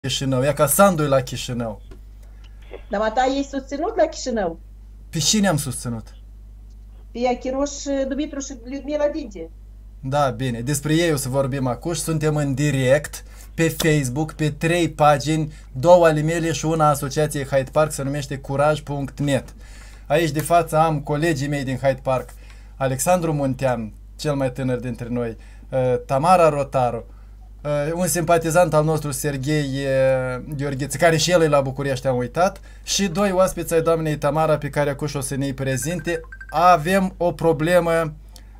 Chișinău, e ca Sandu la Chișinău. Dar mata ei susținut la Chișinău. Pe cine am susținut? Pe Achiroș, Dumitru și Liudmila Dinte. Da, bine, despre ei o să vorbim acum și suntem în direct pe Facebook, pe 3 pagini, 2 ale mele și una a Asociației Hyde Park, se numește curaj.net. Aici de față am colegii mei din Hyde Park, Alexandru Muntean, cel mai tânăr dintre noi, Tamara Rotaru, un simpatizant al nostru, Serghei Gheorghiță, care și el e la București, am uitat, și 2 oaspeți ai doamnei Tamara, pe care acum o să ne-i prezinte. Avem o problemă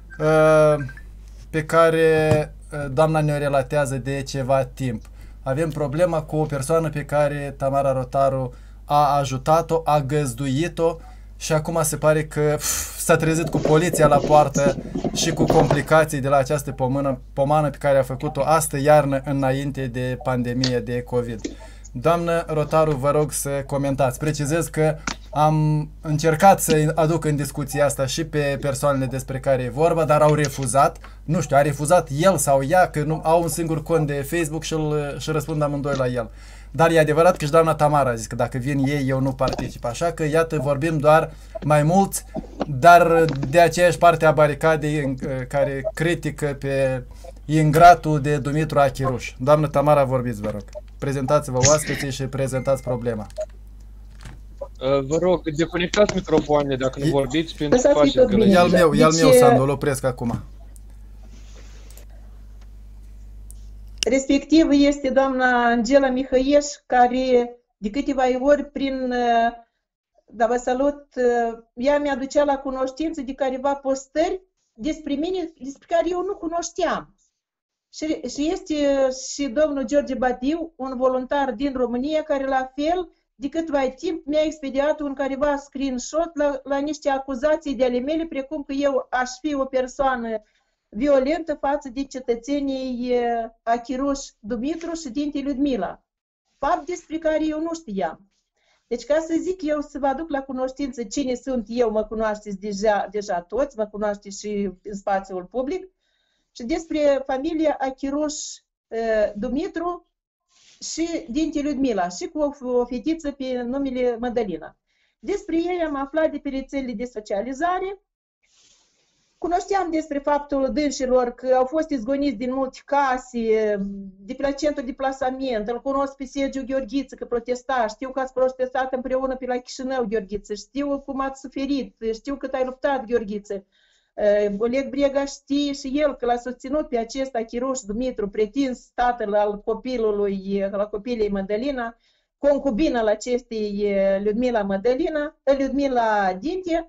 pe care doamna ne-o relatează de ceva timp. Avem problema cu o persoană pe care Tamara Rotaru a ajutat-o, a găzduit-o și acum se pare că s-a trezit cu poliția la poartă și cu complicații de la această pomană pe care a făcut-o astă iarnă înainte de pandemie de COVID. Doamnă Rotaru, vă rog să comentați. Precizez că am încercat să aduc în discuția asta și pe persoanele despre care e vorba, dar au refuzat. Nu știu, a refuzat el sau ea, că nu au un singur cont de Facebook și răspund amândoi la el. Dar e adevărat că și doamna Tamara a zis că dacă vin ei, eu nu particip. Așa că, iată, vorbim doar mai mulți, dar de aceeași parte a baricadei care critică pe ingratul de Dumitru Achiruș. Doamnă Tamara, vorbiți, vă rog. Prezentați-vă oaspeții și prezentați problema. Vă rog, deconectați microfoanele dacă nu vorbiți, pentru că faceți gălăgie. E al meu, Sandu, îl opresc acum. Respectiv este doamna Angela Mihăieș, care de câteva ori da, vă salut, ea mi-aducea la cunoștință de careva postări despre mine, despre care eu nu cunoșteam. Și este și domnul George Badiu, un voluntar din România, care la fel de câtva timp mi-a expediat un careva screenshot la niște acuzații de ale mele, precum că eu aș fi o persoană violentă față de cetățenii Achiruș Dumitru și Dinte Liudmila. Fapt despre care eu nu știam. Deci, ca să zic eu, să vă aduc la cunoștință cine sunt eu, mă cunoașteți deja toți, mă cunoașteți și în spațiul public, și despre familia Achiruș Dumitru și Dinte Liudmila, și cu o fetiță pe numele Mădălina. Despre ei am aflat de pe rețelele de socializare. Cunoșteam despre faptul dânșilor că au fost izgoniți din multe case, de pe la centru de plasament. Îl cunosc pe Sergiu Gheorghiță, că protesta. Știu că ați protestat împreună pe la Chișinău, Gheorghiță. Știu cum ați suferit. Știu cât ai luptat, Gheorghiță. Oleg Brega știe și el că l-a susținut pe acest Achiruș Dumitru, pretins tatăl al copilului, la copilei Mădălina, concubină la acestei Liudmila Dinte.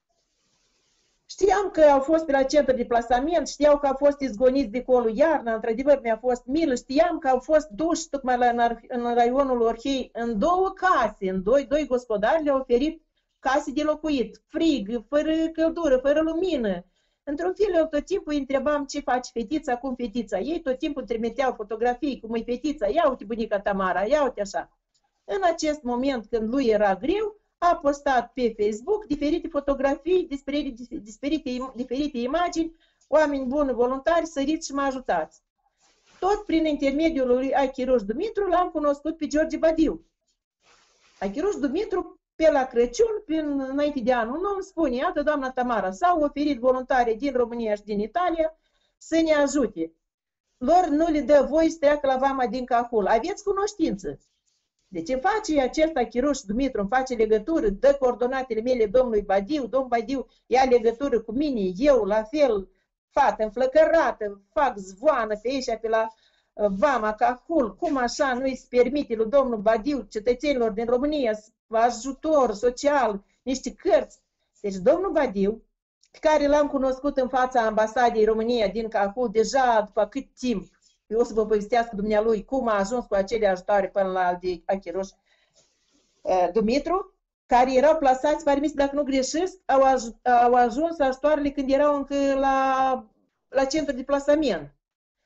Știam că au fost pe la centru de plasament, știau că au fost izgoniți de colul iarna, într-adevăr mi-a fost milă, știam că au fost duși tocmai în raionul Orhei în 2 case, în doi gospodari le-au oferit case de locuit, frig, fără căldură, fără lumină. Într-un fel, eu tot timpul îi întrebam ce face fetița, cum fetița. Ei tot timpul trimiteau fotografii, cum e fetița, ia uite bunica Tamara, ia uite așa. În acest moment, când lui era greu, a postat pe Facebook diferite fotografii, diferite imagini, oameni buni, voluntari, săriți și mă ajutați. Tot prin intermediul lui Achiruș Dumitru l-am cunoscut pe George Badiu. Achiruș Dumitru, pe la Crăciun, înainte de anul nou, îmi spune, iată, doamna Tamara, s-au oferit voluntari din România și din Italia să ne ajute. Lor nu le dă voie să treacă la vama din Cahul. Aveți cunoștință? Deci îmi face acest Achiruș Dumitru, îmi face legătură, dă coordonatele mele domnului Badiu, domnul Badiu ia legătură cu mine, eu la fel, fată înflăcărată, fac zvoană pe aici, pe la vama Cahul, cum așa nu îi permite lui domnul Badiu, cetățenilor din România, ajutor social, niște cărți. Deci domnul Badiu, pe care l-am cunoscut în fața ambasadei României din Cahul deja după cât timp, eu o să vă povestească dumnealui cum a ajuns cu acele ajutoare până la Achiruș Dumitru, care erau plasați, pare mi dacă nu greșesc, au ajuns ajutoarele când erau încă la centru de plasament.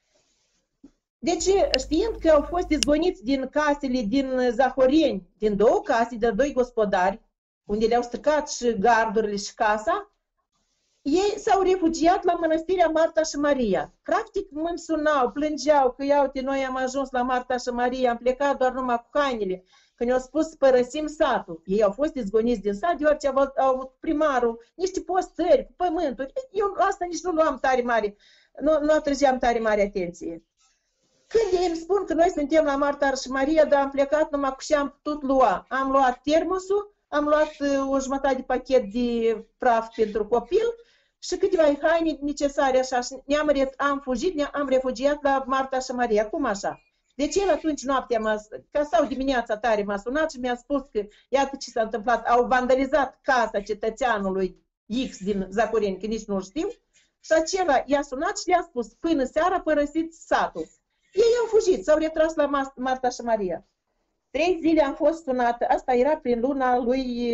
Deci, știind că au fost izgoniți din casele din Zahoreni, din 2 case de 2 gospodari, unde le-au stricat și gardurile și casa, ei s-au refugiat la mănăstirea Marta și Maria. Practic mă sunau, plângeau că ia uite, noi am ajuns la Marta și Maria, am plecat doar numai cu hainele. Când i-au spus părăsim satul, ei au fost izgoniți din sat, deoarece au avut primarul niște postări cu pământuri. Eu asta nici nu luam tare mare, nu atrăgeam tare mare atenție. Când ei îmi spun că noi suntem la Marta și Maria, dar am plecat numai cu ce am putut lua. Am luat termosul, am luat o jumătate de pachet de praf pentru copil și câteva haine necesare așa. Și am fugit, am refugiat la Marta și Maria. Cum așa? Deci el atunci noaptea sau dimineața tare m-a sunat și mi-a spus că iată ce s-a întâmplat. Au vandalizat casa cetățeanului X din Zacoreni, că nici nu știu. Și acela i-a sunat și le-a spus, până seara părăsiți satul. Ei au fugit, s-au retras la Marta și Maria. 3 zile am fost sunată, asta era prin luna lui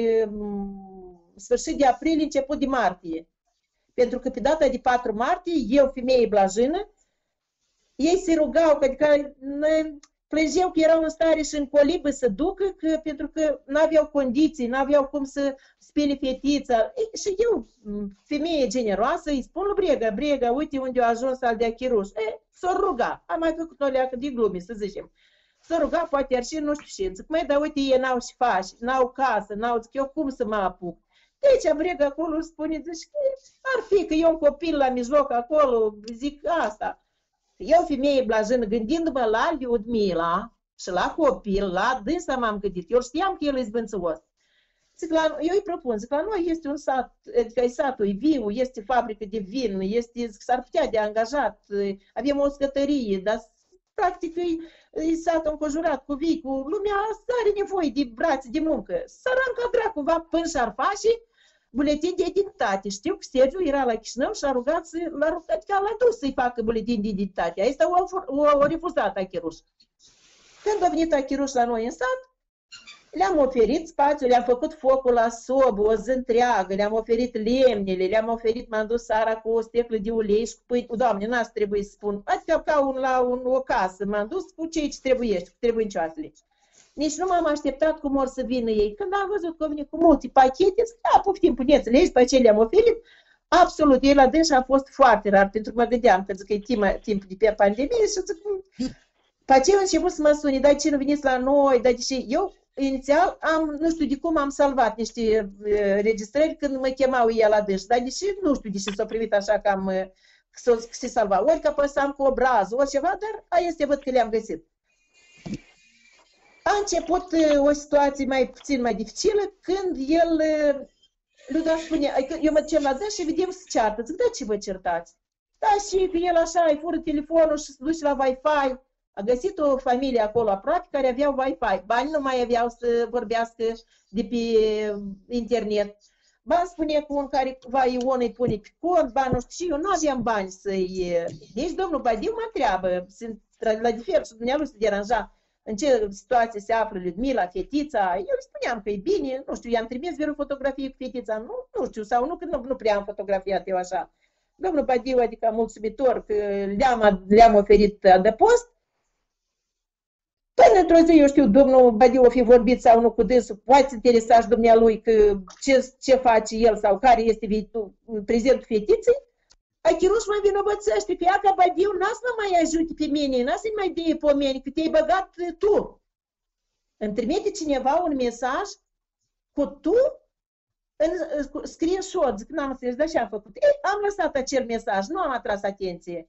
sfârșit de aprilie, început de martie. Pentru că pe data de 4 martie, eu, femeie blajină, ei se rugau, adică plângeau că erau în stare și în colibă să ducă, pentru că n-aveau condiții, n-aveau cum să spele fetița. Și eu, femeie generoasă, îi spun lui Brega, uite unde a ajuns al de Achiruș. S-o ruga, am mai făcut o leacă de glume, să zicem. S-o ruga, poate iar și nu știu ce. Zic, măi, dar uite, ei n-au și faci, n-au casă, zic, eu cum să mă apuc? Deci, Brega acolo spune, zici, ar fi că eu un copil la mijloc acolo, zic asta. Eu, femeie blajină, gândindu-mă la Liudmila și la copil, la dânsa m-am gândit. Eu știam că el e zbânțăos. Eu îi propun, zic, la noi este un sat, adică satul e viu, este fabrică de vin, s-ar putea de angajat, avem o scătărie, dar practic e satul înconjurat cu vii, cu lumea are nevoie de brațe, de muncă. S-ar încadra cumva până și-ar face buletin de identitate. Știu că Sergiu era la Chișinău și a rugat adică l-a dus să-i facă buletin de identitate. Asta o refuzat Achiruș. Când a venit Achiruș la noi în sat, le-am oferit spațiu, le-am făcut focul la sobă, o zi întreagă, le-am oferit lemnele, le-am oferit, m-am dus seara cu o sticlă de ulei și cu pâine. Doamne, n-ați trebuie să spun, adică ca o casă, m-am dus cu ce trebuiește, cu trebuincioasele. Nici nu m-am așteptat cum or să vină ei. Când am văzut că vine cu multe pachete, zic, da, poftim, puneți-le aici, pe ce le-am oferit. Absolut, ei la dâns a fost foarte rar, pentru că mă gândeam că zic că e timp de pe pandemie și zic, pe aceea a început să mă suni, dar ce nu veniți la noi, dar deși eu inițial nu știu de cum am salvat niște registrări când mă chemau ei la dâns, dar deși nu știu de ce s-au primit așa cam se salva, ori că apăsam cu obrazul, ori ceva, dar aia este, văd că le-am găsit. A început o situație puțin mai dificilă când el, Luda spune, eu mă ducem la dâns și vedem să ceartă. Zic, da, ce vă certați? Da, și că el așa îi fură telefonul și se duce la Wi-Fi. A găsit o familie acolo aproape care aveau Wi-Fi. Bani nu mai aveau să vorbească de pe internet. Ba spune cu un care Ion îi pune pe cont, ba nu știu și eu nu aveam bani să-i... Deci domnul Badiu mă întreabă, la diferit și dumnealui se deranja. În ce situație se află Liudmila, fetița, eu îi spuneam că e bine, nu știu, i-am trimis vreo fotografie cu fetița, nu știu, sau nu, că nu prea am fotografiat eu așa. Domnul Badiu, adică mulțumitor că le-am oferit adăpost. Până într-o zi, eu știu, domnul Badiu o fi vorbit sau nu cu dânsul, poate interesa și dumnealui că ce face el sau care este prezentul fetiței. Achiruș mă vinovățește că ea ca Badiu n-a să mă mai ajute pe mine, n-a să-i mai dea pomeni, că te-ai băgat tu. Îmi trimite cineva un mesaj cu tu în screenshot, zic, n-am înțeles, dar ce am făcut? Ei, am lăsat acel mesaj, nu am atras atenție.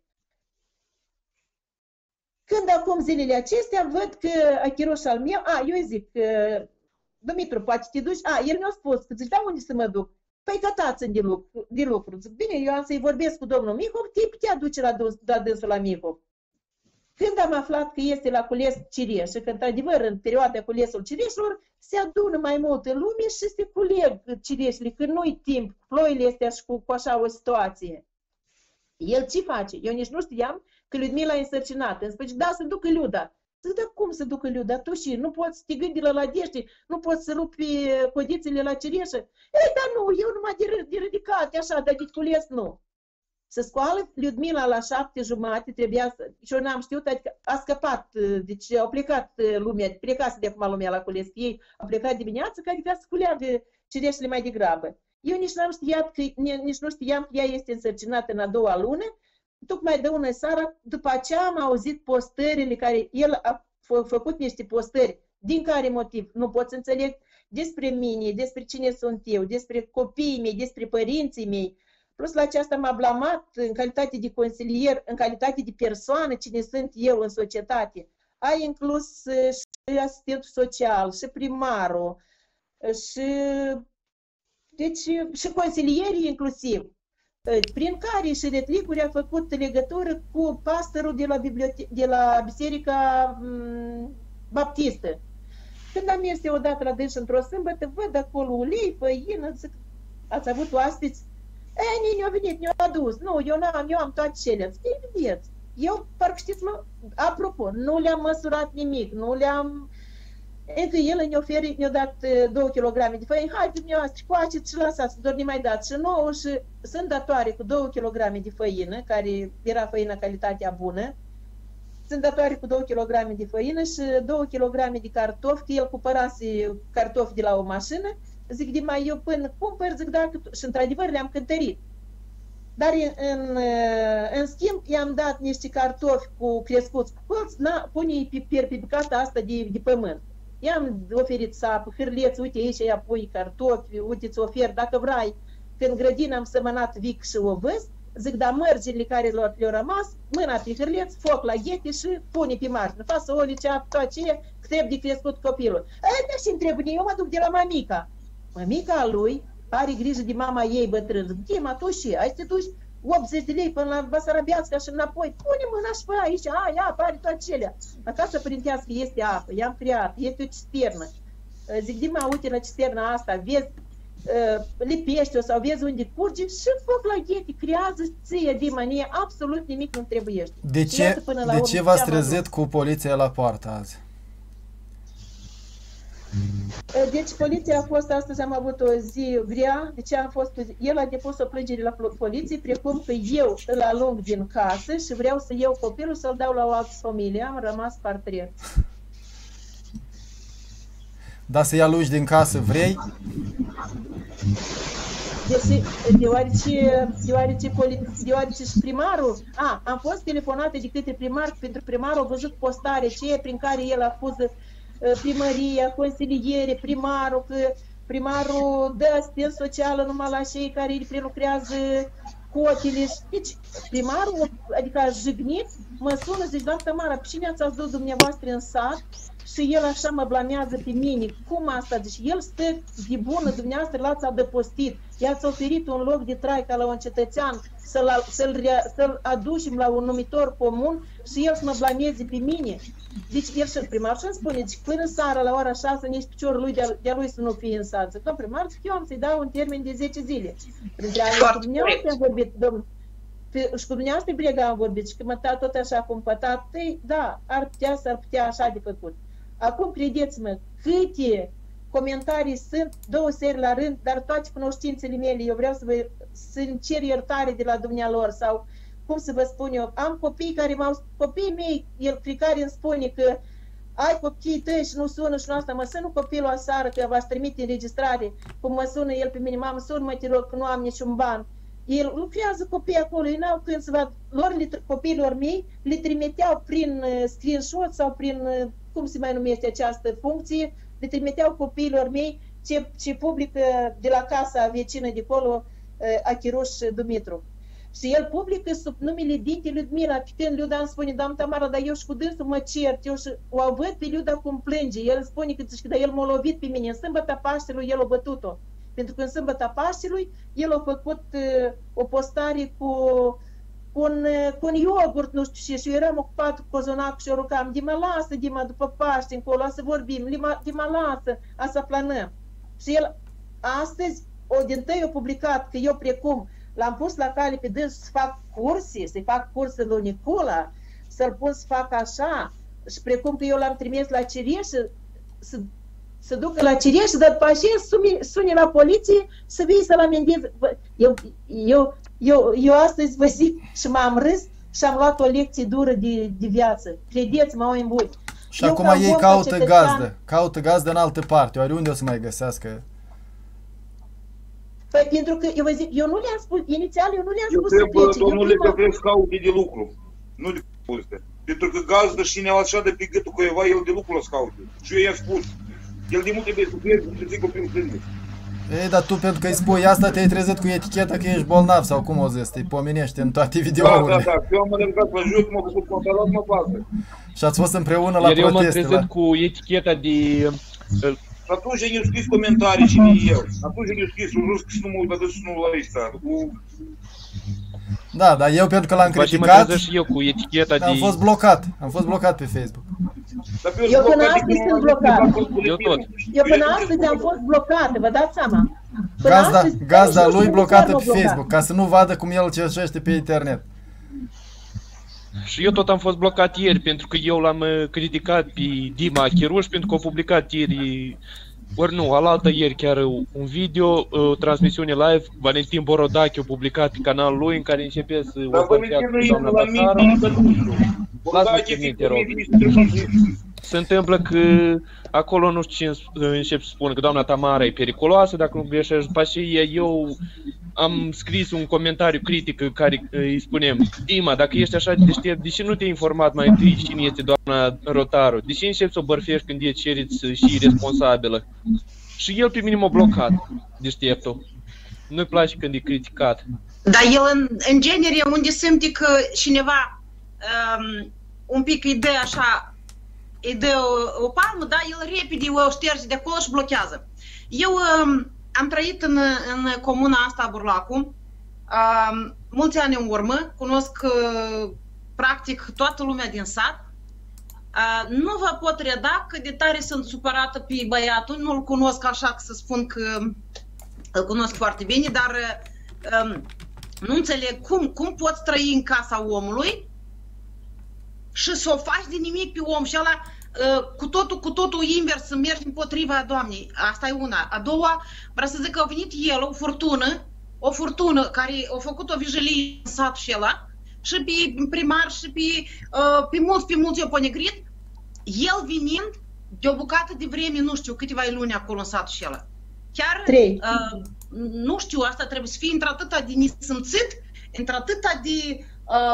Când acum zilele acestea văd că Achiruș al meu, eu îi zic, Dumitru, poate te duci? El mi-a spus, că zici, da, unde să mă duc? Păi cătați de lucru. Zic, bine, eu am să-i vorbesc cu domnul Mihov, te putea duce la dânsul la Mihov. Când am aflat că este la cules cireș și că, într-adevăr, în perioada culesul cireșilor, se adună mai mult în lume și se culeg cireșile, că nu-i timp, ploile astea și cu așa o situație. El ce face? Eu nici nu știam că Liudmila e însărcinată. Îmi spune, da, să ducă Liuda. Zic, dar cum să ducă Liuda? Tu și nu poți să te gândi la dește, nu poți să rupi codițele la cireșă. Ei, dar nu, eu numai de ridicate, așa, dar de cules nu. Să scoală Liudmila la 7:30, trebuia să... Și eu n-am știut, adică a scăpat, deci au plecat lumea, plecase de acum lumea la cules, ei au plecat dimineața, că adică să culeagă cireșele mai degrabă. Eu nici n-am știat că, nici nu știam că ea este însărcinată în a doua lună. Tocmai de una seară, după aceea am auzit postările care el a făcut niște postări. Din care motiv? Nu pot să înțeleg despre mine, despre cine sunt eu, despre copiii mei, despre părinții mei. Plus la aceasta m-a blamat în calitate de consilier, în calitate de persoană, cine sunt eu în societate. A inclus și asistentul social, și primarul, și consilierii inclusiv, prin care și Retlicuri a făcut legătură cu pastorul de la Biserica Baptistă. Când am mers eu odată la dânsi într-o sâmbătă, văd acolo ulei, făină, zic, ați avut oaspeți? Nini, a venit, ne-a adus. Nu, eu am toate cele. Zic, eu, parcă știți, apropo, nu le-am măsurat nimic, nu le-am... Încă el ne-a dat 2 kg de făină, hai dumneavoastră, coaceți și lăsați, doar ne mai dați și nouă și sunt datoare cu 2 kg de făină, care era făină calitatea bună, sunt datoare cu 2 kg de făină și 2 kg de cartofi, că el cumpărase cartofi de la o mașină, zic, de mai eu până cumpăr, zic, dacă... Și într-adevăr le-am cântărit. Dar în schimb i-am dat niște cartofi crescuți cu colț, pune-i pe bucata asta de pământ. I-am oferit sapă, hârleț, uite aici ia pui cartofi, uite îți ofer, dacă vrei, când grădina am sămănat vic și ovăz, zic, dar mărgile care le-au rămas, mâna pe hârleț, foc la ghete și pune pe margină. Fasole, ceapă, tot aceea, trebuie de crescut copilul. Dar și întrebă, eu mă duc de la mămica. Mămica lui are grijă de mama ei bătrână. Zic, Dima, tu și ai să te duci 80 de lei până la Basarabeasca și înapoi. Pune mâna și pe aici, ai apă, are toate acelea. Acasă părintească este apă, i-am creat, este o cisternă. Zic, Dima, uite la cisterna asta, vezi, lipește-o sau vezi unde curge și foc la ghete, creează ție, Dima, nie, absolut nimic nu trebuiește. De ce v-ați trezit cu poliția la poartă azi? Deci poliția a fost astăzi, am avut o zi grea, deci el a depus o plângere la poliție, precum că eu îl alung din casă și vreau să iau copilul să-l dau la o altă familie, am rămas partrer. Da, să-i alungi din casă, vrei? Deoarece și primarul, am fost telefonată de către primar, pentru primarul a văzut postare aceea prin care el acuză primăria, consiliere, primarul, că primarul dă asistență socială numai la cei care îi prelucrează cotile. Deci, primarul, adică a jignit, mă sună, zice, doamnă Tamara, pe cine ați adus dumneavoastră în sat? Și el așa mă blamează pe mine. Cum asta? Deci el stă de bună, dumneavoastră l-ați adăpostit, i-ați oferit un loc de trai ca la un cetățean, să-l aducem la un numitor comun și el să mă blameze pe mine. Deci el și primar și-mi spune, deci până seara la ora 6 nici piciorul lui de-a lui să nu fie în sat. Zic, domn primar, zic, eu am să-i dau un termen de 10 zile. Printre alții, cu dumneavoastră am vorbit, domn, și cu dumneavoastră Brega am vorbit și că mă tot așa cum pătat, da, ar putea așa de făcut. Acum, credeți-mă, câte comentarii sunt, 2 seri la rând, dar toate cunoștințele mele, eu vreau să-mi cer iertare de la dumnealor sau, cum să vă spun eu, am copiii mei, el prin care îmi spune că ai copiii tăi și nu sună și nu asta, mă sună copilul aseară că v-aș trimite înregistrare, cum mă sună el pe mine, mamă, sună-mă, te rog, că nu am niciun ban. El lucrează copii acolo, ei n-au când să vadă, copiilor mei le trimiteau prin screenshot sau prin, cum se mai numește această funcție, le trimiteau copiilor mei ce publică de la casa vecină de acolo, Achiruș Dumitru. Și el publică sub numele Dite Ludmila, când Luda îmi spune, doamnă Tamara, dar eu și cu dânsul mă cert, eu și o văd pe Luda cum plânge, el îmi spune că el m-a lovit pe mine, în sâmbătă Paștelui el a bătut-o. Pentru că în sâmbătă Paștelui el a făcut o postare cu un iogurt, nu știu ce, și eu eram ocupat cu cozonacul și eu rugam, Dima, lasă, Dima, după Paște încolo, să vorbim, Dima, lasă, să planăm. Și el astăzi, dintâi a publicat că eu precum l-am pus la cale pe dâns să fac curse, să-i fac curse lui Nicola, să-l pun să fac așa, și precum că eu l-am trimis la Cireș, să ducă la Cireș, dar după aceea sune la poliție să vii să-l amendeze. Eu astăzi vă zic și m-am râs și am luat o lecție dură de viață. Credeți-mă, oameni buni. Și acum ei caută gazdă în altă parte. Oare unde o să mai găsească? Păi pentru că, eu vă zic, eu nu le-am spus, inițial eu nu le-am spus să plece. plece. Domnule, că trebuie să caute de lucru. Nu de pustea. Pentru că gazdă și ne-a așa de pe gâtul cuiva, el de lucru să caute. Și eu i-am spus. El de mult trebuie să plece, să zic o prin sânge. Ei, dar tu pentru că îi spui asta te-ai trezit cu eticheta că ești bolnav sau cum o zis, te-i pomenește în toate videourile. Da. Eu am alergat pe jos, m-a făcut pantalon, mă pasă. Și ați fost împreună la Iar eu proteste. m-am trezit cu eticheta de... Și atunci ne-au scris comentarii și de el. Atunci ne-au scris, un rus și nu mă uită și nu la ăsta. Da, dar eu pentru că l-am Mă criticat, trezesc și eu cu eticheta de... am fost blocat pe Facebook. Eu până astăzi sunt blocat. Eu tot. Eu până astăzi am fost blocată, vă dați seama? Gazda lui blocată pe Facebook, ca să nu vadă cum el cerșește pe internet. Și eu tot am fost blocat ieri, pentru că eu l-am criticat pe Dima Chiruș, pentru că a publicat ieri, ori nu, alaltă ieri chiar un video, o transmisiune live, Valentin Borodache a publicat pe canalul lui, în care începe să o vorbească cu doamna Tatară. Lasă-mă termin, te rog. Se întâmplă că acolo nu știu ce încep să spun, că doamna Tamara e periculoasă, dacă nu greșești. După aceea eu am scris un comentariu critic care îi spunem: Dima, dacă ești așa de deștept, de ce nu te-ai informat mai întâi cine este doamna Rotaru? De ce începi să o bărfești când e ceriți și responsabilă? Și el pe mine m-a blocat, deșteptul. Nu-i place când e criticat. Dar el în genere, unde simte că cineva un pic îi dă așa, îi dă o palmă, da, el repede o șterge de acolo și blochează. Eu am trăit în comuna asta, Burlacu, mulți ani în urmă, cunosc practic toată lumea din sat. Nu vă pot reda cât de tare sunt supărată pe băiatul, nu-l cunosc așa să spun că îl cunosc foarte bine, dar nu înțeleg cum poți trăi în casa omului și să o faci de nimic pe om și ăla cu totul invers, să mergi împotriva Doamnei. Asta e una. A doua, vreau să zic că a venit el, o furtună care a făcut o vijelie în satul și ăla, și pe primar și pe mulți eu ponegrit, el venind de o bucată de vreme, nu știu, câteva luni acolo în satul și ăla. Chiar, nu știu, asta trebuie să fie într-atâta de nesimțit, într-atâta de,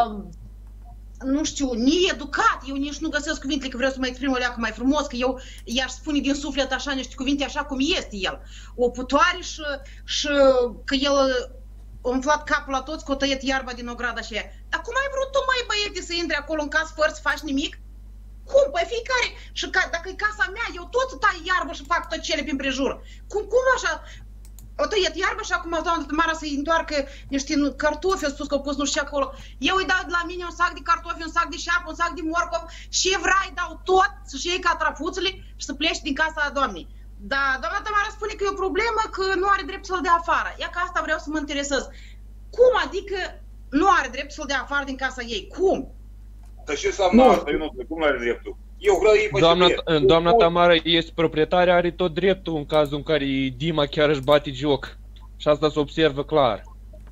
nu știu, needucat. Eu nici nu găsesc cuvintele, că vreau să mă exprim o leacă mai frumos, că eu i-aș spune din suflet așa niște cuvinte așa cum este el. O putoare și că el a umflat capul la toți, că o tăiet iarba din ograda și ea. Dar cum ai vrut tu, mai băiete, să intri acolo în casă fără să faci nimic? Cum? Păi fiecare, și dacă e casa mea, eu tot tai iarbă și fac tot cele prin prejur. Cum așa? O tăiet iarbă și acum doamna Tamara să-i întoarcă niște cartofi, a spus că au pus nu știu ce acolo. Eu îi dau de la mine un sac de cartofi, un sac de șapă, un sac de morcov, ce vrea, dau tot, să-și iei catrafuțele și să pleci din casa doamnei. Dar doamna Tamara spune că e o problemă, că nu are drept să-l dea afară. Ia că asta vreau să mă interesez. Cum adică nu are drept să-l dea afară din casa ei? Cum? Dar ce înseamnă asta? Eu nu știu, cum nu are dreptul? Eu vreau ei pe doamna Tamara este proprietară, are tot dreptul în cazul în care Dima chiar își bate joc. Și asta se observă clar.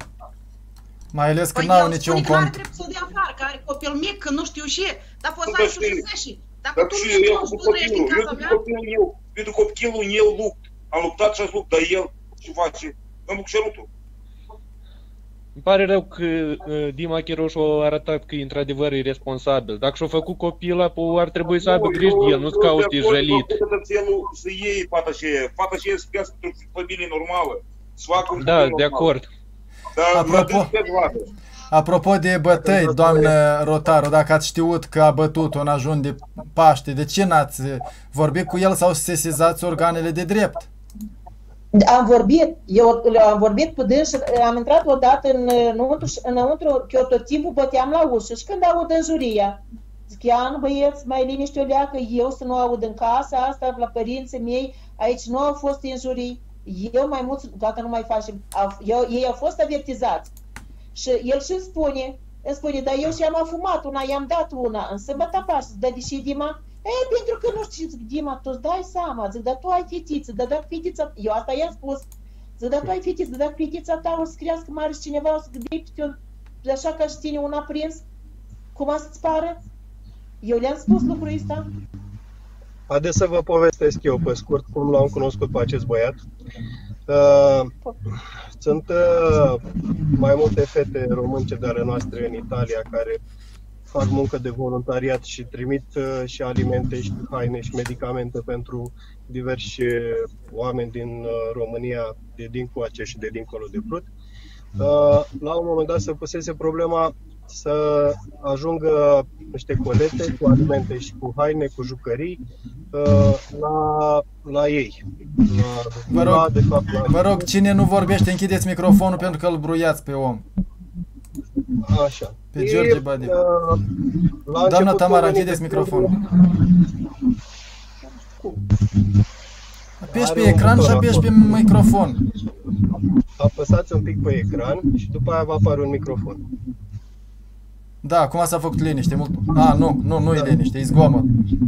Mai ales că n-au niciun cont. Păi el spune că are drept să-l dea afară, că are copil mic, că nu știu ce. Dar poți să ai și 60. Dacă tu nu știu cum tu trăiești în casa mea... Pentru copilul eu lupt. Am luptat și ați lupt, dar el ce face? Mă buc cerutul. Îmi pare rău că Dima Chiruș a arătat că e într-adevăr irresponsabil. Dacă și-a făcut copila, ar trebui să aibă grijă de el, nu-ți cauți jălit. Să iei fata și să crească într-o familie normală. Da, de acord. Apropo de bătăi, doamnă Rotaru, dacă ați știut că a bătut-o în ajun de Paște, de ce n-ați vorbit cu el sau sesizați organele de drept? Am vorbit, eu am vorbit cu dâns și am intrat odată înăuntru, că eu tot timpul băteam la ușă și când aud înjuria, zic, ia nu băieți, mai liniște o leacă, eu să nu aud în casa asta, la părinții mei, aici nu au fost injurii, eu mai mulți, dacă nu mai facem, ei au fost avertizați. Și el și îmi spune, dar eu și-am afumat una, i-am dat una, în sâmbătă Paște, dar de ce Dima? Ei, pentru că nu știu, zic, Dima, tu îți dai seama, zic, dar tu ai fetiță, dar dacă fetița, eu asta i-am spus, zic, dar tu ai fetiță, dar dacă fetița ta o să crească mare și cineva o să gândi așa ca și tine una prins, cum să-ți pară? Eu le-am spus lucrul ăsta. Haideți să vă povestesc eu pe scurt cum l-am cunoscut pe acest băiat. Sunt mai multe fete românce de ale noastre în Italia care fac muncă de voluntariat și trimit și alimente și haine și medicamente pentru diversi oameni din România, de dincoace și de dincolo de Prut. La un moment dat se pusese problema să ajungă niște colete cu alimente și cu haine, cu jucării la ei. Vă rog, cine nu vorbește, închideți microfonul pentru că îl bruiați pe om. Așa. Pe George Badiu. Doamna Tamara, închideți microfonul. Apeși pe ecran și apeși pe microfon. Apăsați un pic pe ecran și după aia va apare un microfon. Da, acum s-a făcut liniște. Nu e liniște, e zgomot.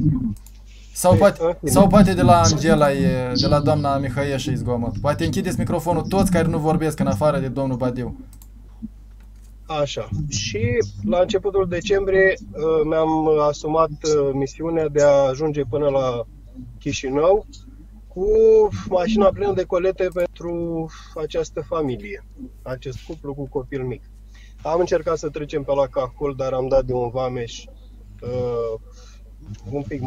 Sau poate de la Angela, de la doamna Mihaieșă e zgomot. Poate închideți microfonul toți care nu vorbesc în afară de domnul Badiu. Așa. Și la începutul decembrie mi-am asumat misiunea de a ajunge până la Chișinău cu mașina plină de colete pentru această familie, acest cuplu cu copil mic. Am încercat să trecem pe la Cahul, dar am dat de un vameș un pic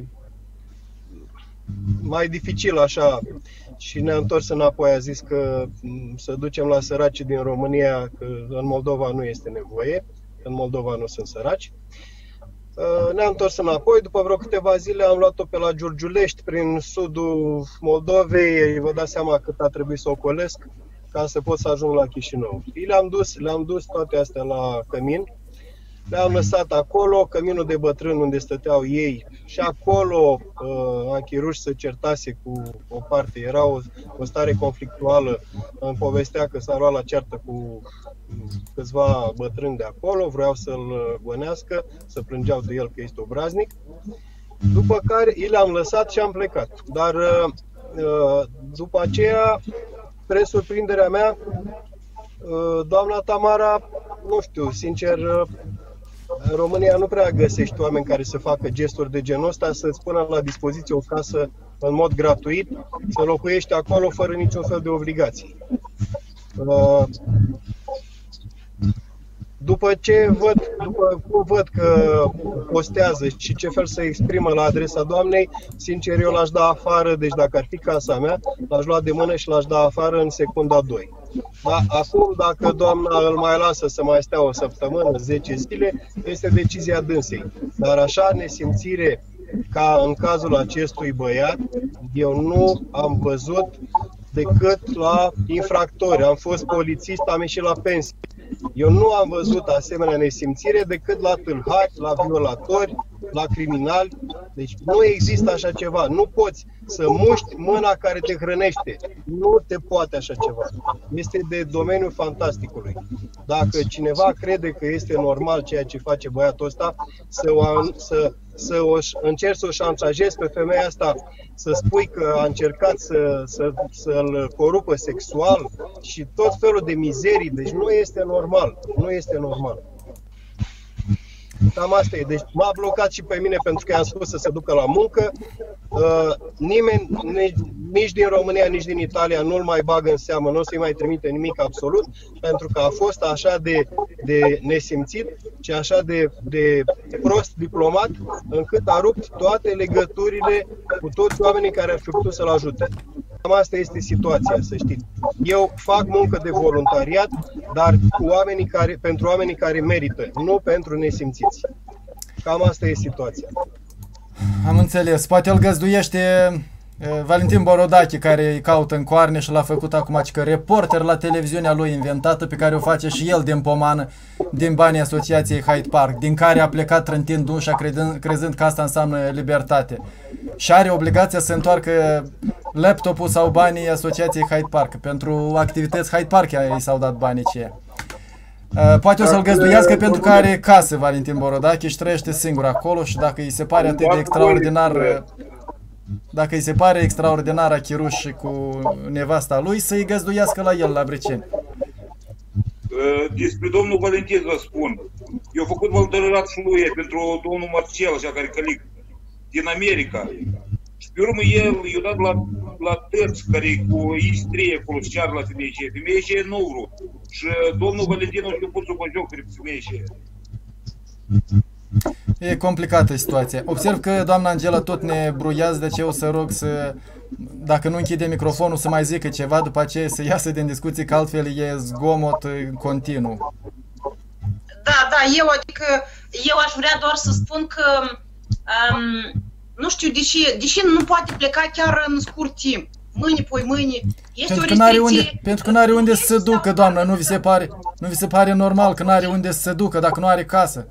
mai dificil așa și ne-am întors înapoi. A zis că să ducem la săracii din România, că în Moldova nu este nevoie, în Moldova nu sunt săraci. Ne-am întors înapoi, după vreo câteva zile am luat-o pe la Giurgiulești, prin sudul Moldovei, vă dați seama cât a trebuit să ocolesc ca să pot să ajung la Chișinău. Le-am dus toate astea la cămin, le-am lăsat acolo, căminul de bătrân unde stăteau ei, și acolo anchiruși se certase cu o parte, era o stare conflictuală, îmi povestea că s-a luat la ceartă cu câțiva bătrâni de acolo, vreau să-l gonească, să plângeau de el că este obraznic, după care i le-am lăsat și am plecat. Dar după aceea, spre surprinderea mea, doamna Tamara, nu știu, sincer, în România nu prea găsești oameni care să facă gesturi de genul ăsta, să-ți pună la dispoziție o casă în mod gratuit, să locuiești acolo fără niciun fel de obligații. După cum văd că postează și ce fel se exprimă la adresa doamnei, sincer eu l-aș da afară, deci dacă ar fi casa mea, l-aș lua de mână și l-aș da afară în secunda 2. Da? Acum, dacă doamna îl mai lasă să mai stea o săptămână, 10 zile, este decizia dânsei. Dar așa nesimțire ca în cazul acestui băiat, eu nu am văzut decât la infractori. Am fost polițist, am ieșit la pensie. Eu nu am văzut asemenea nesimțire decât la tâlhari, la violatori, la criminali. Deci nu există așa ceva. Nu poți să muști mâna care te hrănește. Nu te poate așa ceva. Este de domeniul fantasticului. Dacă cineva crede că este normal ceea ce face băiatul ăsta, încerci să o șantajezi pe femeia asta, să spui că a încercat să-l corupă sexual și tot felul de mizerii. Deci nu este normal. Nu este normal. Cam asta e. Deci m-a blocat și pe mine pentru că i-am spus să se ducă la muncă. Nimeni, nici din România, nici din Italia nu-l mai bagă în seamă, nu o să-i mai trimite nimic absolut, pentru că a fost așa de nesimțit și așa de prost diplomat, încât a rupt toate legăturile cu toți oamenii care ar fi putut să-l ajute. Cam asta este situația, să știți. Eu fac muncă de voluntariat, dar pentru oamenii care merită, nu pentru nesimțiți. Cam asta e situația. Am înțeles. Poate îl găzduiește Valentin Borodache, care îi caută în coarne și l-a făcut acum că reporter la televiziunea lui inventată, pe care o face și el din pomană, din banii Asociației Hyde Park, din care a plecat trântind ușa crezând că asta înseamnă libertate. Și are obligația să întoarcă laptopul sau banii Asociației Hyde Park. Pentru activități Hyde Park i s-au dat banii aceia. Poate o să-l găzduiască pentru că are casă Valentin Borodache și trăiește singur acolo și dacă îi se pare atât de extraordinar, dacă îi se pare extraordinar Achiruș cu nevasta lui, să-i găzduiască la el la Briceni. Despre domnul Valentin vă spun. Eu am făcut voluntariat și lui pentru domnul Marcel, așa care călic, din America. Și pe urmă el i-a dat la tărți care cu istrie acolo și ceară la femeie și femeie și nu vrut. Și domnul Valentin a știut să mă joc pe femeie și E complicată situația. Observ că doamna Angela tot ne bruiază, de ce o să rog să, dacă nu închide microfonul, să mai zică ceva, după aceea să iasă din discuții, că altfel e zgomot continuu. Da, eu aș vrea doar să spun că, nu știu, deși nu poate pleca chiar în scurt timp, mâine, poi mâine, este o restricție. Pentru că n-are unde să se ducă, doamnă, nu vi se pare normal că n-are unde să se ducă dacă nu are casă?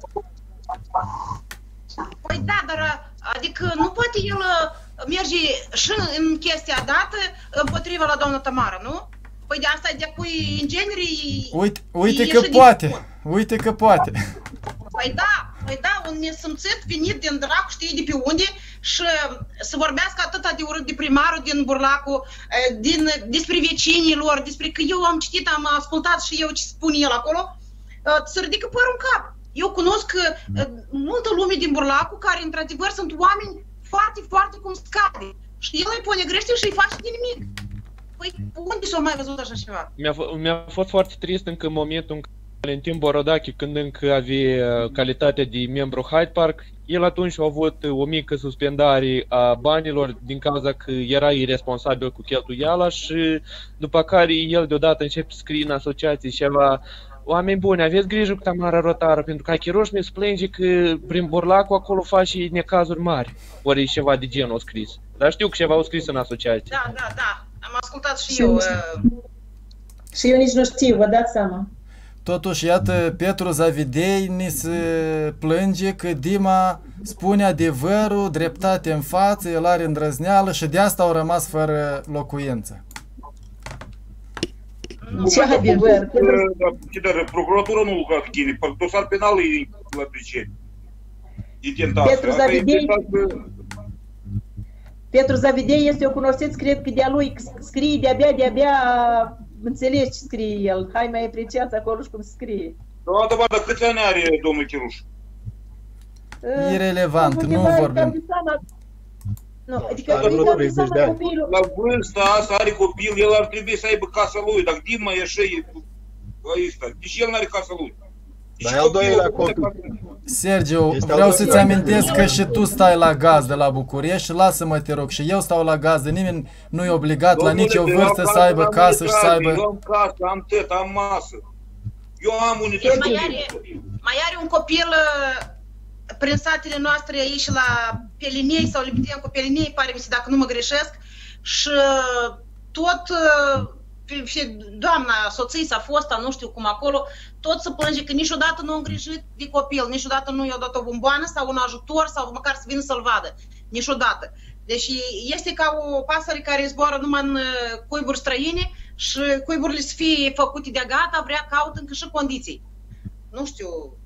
Păi da, dar adică nu poate el merge și în chestia dată împotriva la doamna Tamara, nu? Păi de asta de acui în genere... Uite că poate. Păi da, un nesimțit venit din dracu știi de pe unde și să vorbească atâta de urât de primarul din Burlacu, despre vecinilor, despre că eu am citit, am ascultat și eu ce spune el acolo, să ridică părul în cap. Eu cunosc multă lume din Burlacu care într-adevăr sunt oameni foarte, foarte cum scade. Și el îi pune grește și îi face de nimic. Păi unde s-a mai văzut așa ceva? Mi-a fost foarte trist încă în momentul în care Valentin Borodache, când încă avea calitatea de membru Hyde Park, el atunci a avut o mică suspendare a banilor din cauza că era irresponsabil cu cheltuiala și după care el deodată începe să scrie în asociații ceva: oameni buni, aveți grijă cu Tamara Rotaru, pentru că Achiroș mi se plânge că prin Burlacu acolo face necazuri mari. Ori ceva de genul scris. Dar știu că ceva au scris în asociație. Da, am ascultat și eu. Și eu nici nu știu, vă dați seama. Totuși, iată, Petru Zavidei ni se plânge că Dima spune adevărul, dreptate în față, el are îndrăzneală și de asta au rămas fără locuință. Ce adevăr? Dar procuratura nu lucra cu tine, dosar penal e la priceni. E tentație. Petru Zavidei este o cunoștință, cred că de-a lui scrie de-abia înțelegi ce scrie el. Hai mai apreciați acolo și cum scrie. Dar câți ani are domnul Chiruș? Irelevant, nu vorbim. Nu, adică copilul... La vârsta asta are copil, el ar trebui să aibă casa lui, dacă Dima e așa, deci el n-are casa lui. Dar al doilea copil. Sergiu, vreau să-ți amintesc că și tu stai la gazdă la București și lasă-mă, te rog, și eu stau la gazdă, nimeni nu e obligat la nicio vârstă să aibă casă și să aibă... Eu am casă, am tăt, am masă. Eu am unități. Mai are un copil prin satele noastre aici la Pelinei sau Liptien cu Pelinei, pare mi se, dacă nu mă greșesc, și tot... doamna, soții s-a fost, nu știu cum acolo, tot se plânge că niciodată nu a îngrijit de copil, niciodată nu i-a dat o bomboană sau un ajutor sau măcar să vină să-l vadă. Niciodată. Deci este ca o pasăre care zboară numai în cuiburi străine și cuiburile să fie făcute de gata, vrea caută încă și condiții. Nu știu.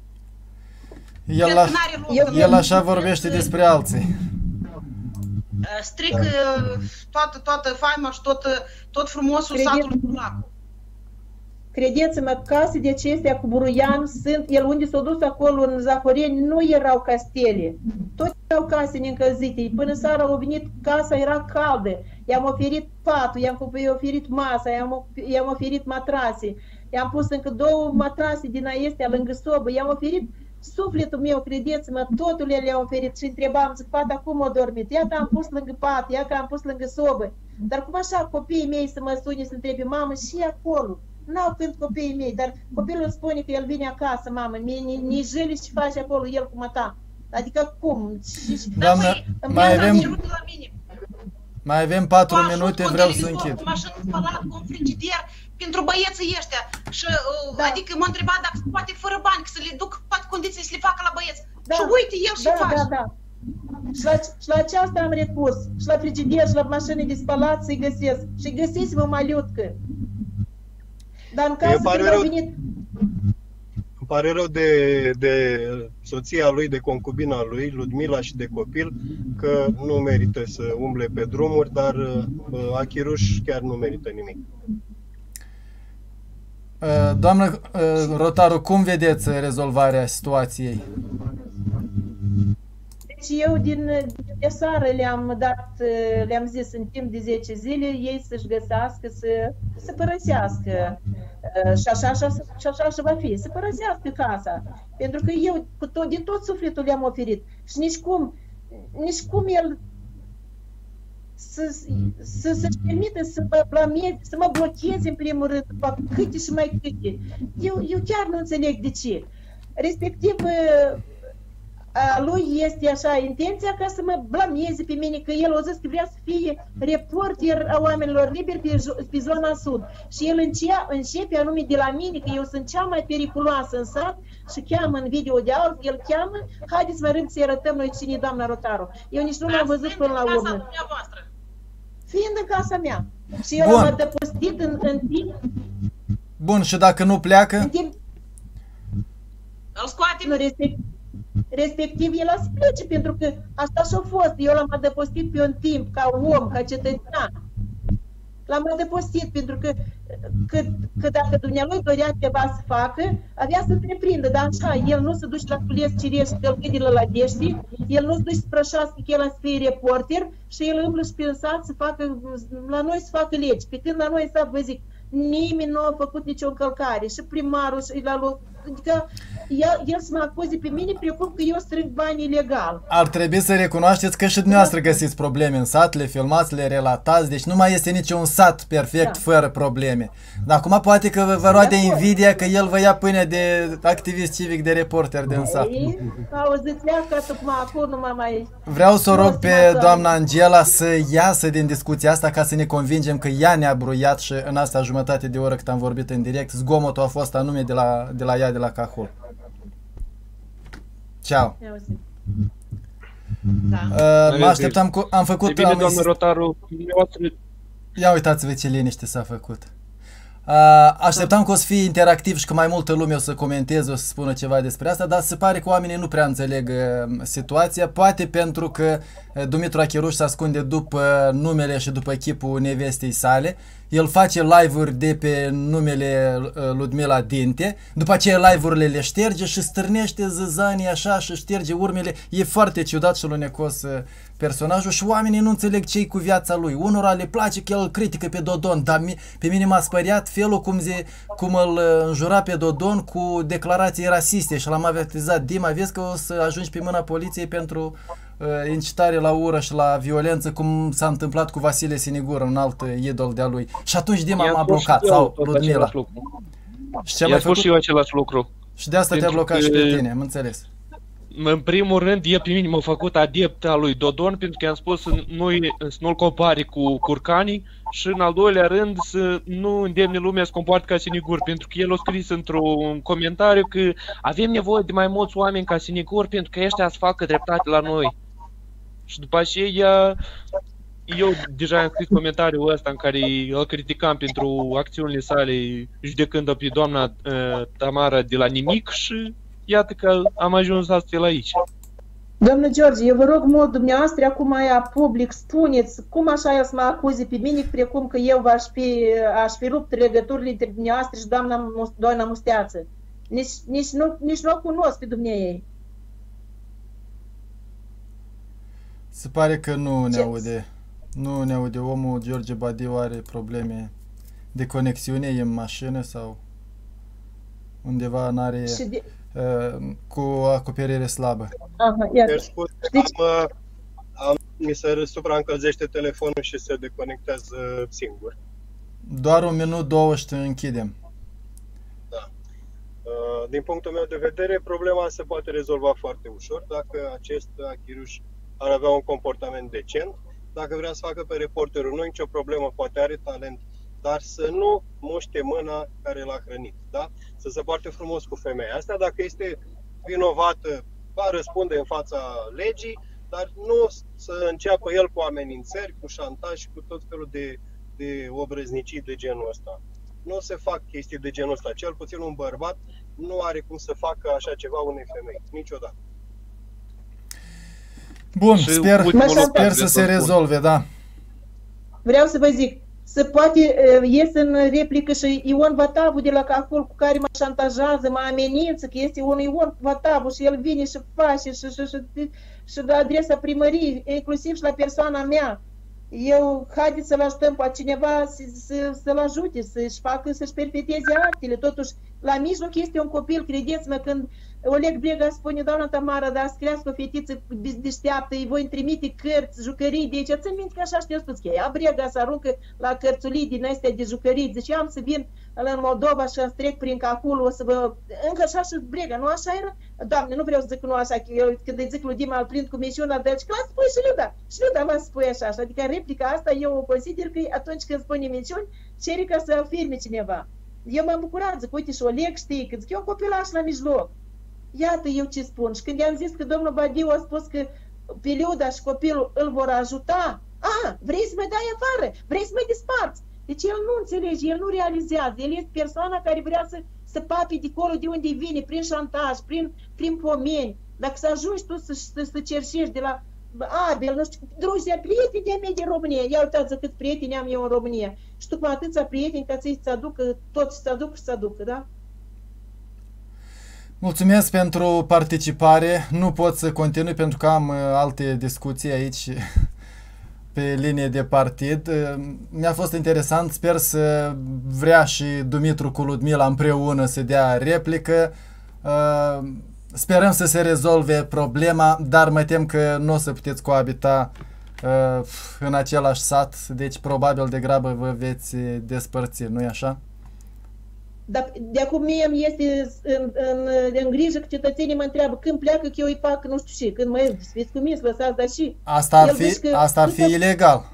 El așa vorbește despre alții. Stric toată faima și tot frumosul satului Burlacu. Credeți-mă, case de acestea cu buruian sunt, el unde s-a dus acolo în Zahoreni, nu erau castele. Tot erau case neîncălzite. Până seara au venit, casa era caldă. I-am oferit patul, i-am oferit masa, i-am oferit matrase. I-am pus încă 2 matrase din aestea lângă sobă. I-am oferit sufletul meu, credeți-mă, totul le-am oferit și întrebam, zic, fata, cum a dormit? Ia că am pus lângă pat, ia că am pus lângă sobă. Dar cum așa copiii mei să mă sune să întrebe, mamă, și acolo? N-au când copiii mei, dar copilul spune că el vine acasă, mamă, nici jeli ce face acolo el cu mata. Adică cum? Doamnă, mai avem 4 minute, vreau să închid. Mașină spălat cu un frigider pentru băieții ăștia. Și, adică m-a întrebat dacă se poate fără bani, că să le duc toate condiții să le facă la băieți. Și uite, el și face. Și la aceasta am recurs. Și la frigider, și la mașină de spălat să-i găsesc. Și găsiți-mă maliutcă. Dar în cazul când au venit... Îmi pare rău de soția lui, de concubina lui, Ludmila, și de copil, că nu merită să umble pe drumuri, dar Achiruș chiar nu merită nimic. Doamnă Deci, Rotaru, cum vedeți rezolvarea situației? eu de seară le-am zis în timp de 10 zile ei să-și găsească, să părăsească. Și așa și va fi, să părăsească casa. Pentru că eu din tot sufletul le-am oferit. Și nici cum el să-și permite să mă blameze, să mă blocheze în primul rând, după câte și mai câte. Eu chiar nu înțeleg de ce. Respectiv, a lui este așa intenția ca să mă blameze pe mine, că el a zis că vrea să fie reporter a oamenilor liberi pe zona sud. Și el începe anume de la mine, că eu sunt cea mai periculoasă în sat și cheamă în video de aur, el cheamă, haideți mă rând să-i arătăm noi cine e doamna Rotaru. Eu nici nu l-am văzut până la urmă. Fiind în casa mea. Și eu am adăpostit în timp. Bun, și dacă nu pleacă? În timp. Îl scoatem. Respectiv, el a să plece, pentru că asta și-a fost. Eu l-am adăpostit pe un timp, ca om, ca cetățean. L-am adăpostit, pentru că dacă dumnealui dorea ceva să facă, avea să întreprindă, dar așa, el nu se duce la cules cirești, că îl vede la Ladești, el nu se duce să prășească, că el să fie reporter și el îmblă și pe sat să facă, la noi să facă legi. Pe când la noi sat, vă zic, nimeni nu a făcut nicio încălcare, și primarul, și la loc. Adică el să mă acuze pe mine precum că eu strâng bani ilegal. Ar trebui să recunoașteți că și dumneavoastră găsiți probleme în sat, le filmați, le relatați, deci nu mai este niciun sat perfect fără probleme. Dar acum poate că vă roade invidia că el vă ia pâine de activist civic, de reporter din sat. Auziți, că tocmai acum nu mai... Vreau să o rog pe doamna Angela să iasă din discuția asta ca să ne convingem că ea ne-a bruiat și în asta jumătate de oră cât am vorbit în direct, zgomotul a fost anume de la ea, de la Cahul. Ciao. Mă așteptam cu... Am făcut... E bine, doamnă Rotaru, ia uitați-vă ce liniște s-a făcut. Așteptam că o să fie interactiv și că mai multă lume o să comenteze, o să spună ceva despre asta, dar se pare că oamenii nu prea înțeleg situația, poate pentru că Dumitru Acheruș se ascunde după numele și după chipul nevestei sale. El face live-uri de pe numele Ludmila Dinte, după aceea live-urile le șterge și stârnește zăzanii așa și șterge urmele. E foarte ciudat și lunecos personajul și oamenii nu înțeleg ce-i cu viața lui. Unora le place că el îl critică pe Dodon, dar pe mine m-a spăriat felul cum îl înjura pe Dodon cu declarații rasiste și l-am avertizat: Dima, vezi că o să ajungi pe mâna poliției pentru incitare la ură și la violență, cum s-a întâmplat cu Vasile Sinigur, un alt idol de-a lui. Și atunci Dima m-a blocat, sau Ludmila. I-a spus și eu același lucru. Și de asta te-a blocat și pe tine, am înțeles. În primul rând, e pe mine m-a făcut adept al lui Dodon, pentru că i-am spus să nu-l compari cu curcanii și în al doilea rând să nu îndemne lumea să comporte ca Sinigur, pentru că el a scris într-un comentariu că avem nevoie de mai mulți oameni ca Sinigur pentru că ăștia să facă dreptate la noi. Și după aceea eu deja am scris comentariul ăsta în care îl criticam pentru acțiunile sale, judecând-o pe doamna Tamara de la nimic și iată că am ajuns astfel aici. Domnul George, eu vă rog mult, dumneavoastră, acum aia public, spuneți cum așa el să mă acuze pe mine, precum că eu aș fi rupt legăturile între dumneavoastră și doamna Musteață. Nici nu o cunosc pe dumneavoastră. Se pare că nu ne aude. Nu ne aude. Omul George Badiu are probleme de conexiune, e în mașină sau undeva n-are... cu acoperire slabă. Aha, iată. Mi se supraîncălzește telefonul și se deconectează singur. Doar un minut, două și închidem. Da. Din punctul meu de vedere, problema se poate rezolva foarte ușor dacă acest Acheruș ar avea un comportament decent. Dacă vrea să facă pe reporterul, nu e nicio problemă, poate are talent, dar să nu muște mâna care l-a hrănit, da? Să se poarte frumos cu femeia asta. Dacă este vinovată, va răspunde în fața legii, dar nu să înceapă el cu amenințări, cu șantaj și cu tot felul de obrăznicii de genul ăsta. Nu se fac chestii de genul ăsta. Cel puțin un bărbat nu are cum să facă așa ceva unei femei. Niciodată. Bun, sper să se rezolve, da. Vreau să vă zic, să poate ies în replică și Ion Vatavu de la Cahul cu care mă șantajează, mă amenință că este un Ion Vatavu și el vine și face și la adresa primăriei, inclusiv și la persoana mea. Eu, haideți să-l ajutăm pe cineva să-l ajute, să-și perpeteze actele. Totuși, la mijloc este un copil, credeți-mă, când Oleg Brega spune, doamna Tamara, dar să crească o fetiță deșteaptă, îi voi trimite cărți, jucării, deci țin minte că așa știu spus că ea Brega se aruncă la cărțulii din astea de jucării, zice, am să vin în Moldova și să trec prin Cahul, o să vă... Încă așa și Brega, nu așa era? Doamne, nu vreau să zic că nu așa, că eu când îi zic lui Dima, îl prind cu misiunea, dar zic, lasă spui și Liuda mă spui așa, adică replica asta eu o consider că atunci când spune misiuni, cere ca să afirme cineva. Eu m-am bucurat, zic, uite și Oleg știe, că zic, eu copilaș la mijloc. Iată eu ce spun. Și când i-am zis că domnul Badiu a spus că pe Liuda și copilul îl vor ajuta, vrei să mă dai afară, vrei să mă disparți. Deci el nu înțelege, el nu realizează, el este persoana care vrea să papi dincolo de unde vine, prin șantaj, prin pomeni. Dacă să ajungi tu să cerșești de la Abel, nu știu, druzia, prieteni de-a mei din România, ia uitați câți prieteni am eu în România. Și tu cu atâția prieteni ca să-i aducă, toți să aducă, da? Mulțumesc pentru participare. Nu pot să continui pentru că am alte discuții aici pe linie de partid. Mi-a fost interesant, sper să vrea și Dumitru cu Ludmila împreună să dea replică. Sperăm să se rezolve problema, dar mă tem că nu o să puteți coabita în același sat, deci probabil degrabă vă veți despărți, nu-i așa? Dar de acum mie îmi este în grijă că cetățenii mă întreabă când pleacă că eu îi fac nu știu ce, când mă ies, fiți cuminți, lăsați, dar și... Asta ar fi ilegal.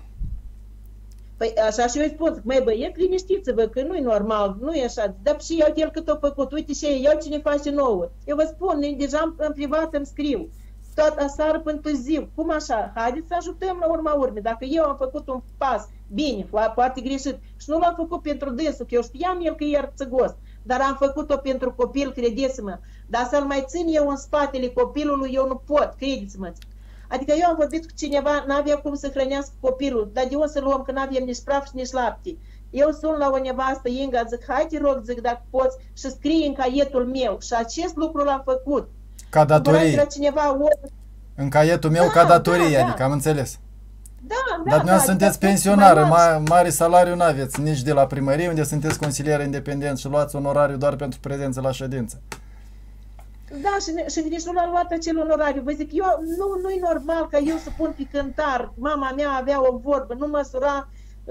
Păi așa și eu îi spun, măi băieți, liniștiți-vă că nu-i normal, nu e așa, dar și el cât a făcut, uite și el ce ne face nouă. Eu vă spun, deja în privat îmi scriu, tot aseară până târziu, cum așa, haideți să ajutăm la urma urmei, dacă eu am făcut un pas bine, foarte greșit, și nu l-am făcut pentru dânsul, că eu știam el că e arțăgos, dar am făcut-o pentru copil, credeți-mă, dar să-l mai țin eu în spatele copilului, eu nu pot, credeți-mă. Adică eu am vorbit cu cineva, n-avea cum să hrănească copilul, dar de unde să luăm, că n-avem nici praf și nici lapte. Eu sun la o nevastă, Inga, zic, hai te rog, zic, dacă poți, și scrie în caietul meu. Și acest lucru l-am făcut. Ca datorie. În caietul meu ca datorie, adică am înțeles. Dar dumneavoastră sunteți pensionară, mare salariu n-aveți, nici de la primărie, unde sunteți consilier independent și luați onorariu doar pentru prezență la ședință. Da, și nici nu l-a luat acel onorariu. Vă zic, nu-i normal ca eu să pun pe cântar. Mama mea avea o vorbă, nu măsura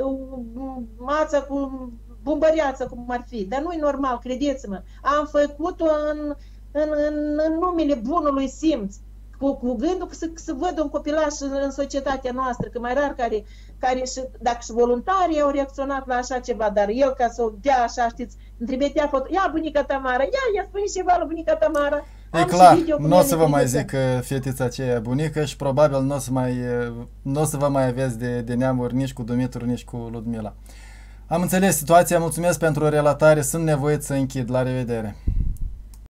mața cu bumbăreața, cum ar fi. Dar nu-i normal, credeți-mă. Am făcut-o în numele bunului simț. Cu gândul să văd un copilaș în societatea noastră, că mai rar care și, dacă și voluntarii au reacționat la așa ceva, dar el ca să o dea așa, știți, îmi trimitea foto, ia bunica Tamara, ia spune ceva la bunica Tamara. E clar, nu o să vă mai zic fetița aceea bunică și probabil nu o să vă mai aveți de neamuri nici cu Dumitru, nici cu Ludmila. Am înțeles situația, mulțumesc pentru relatare, sunt nevoit să închid, la revedere.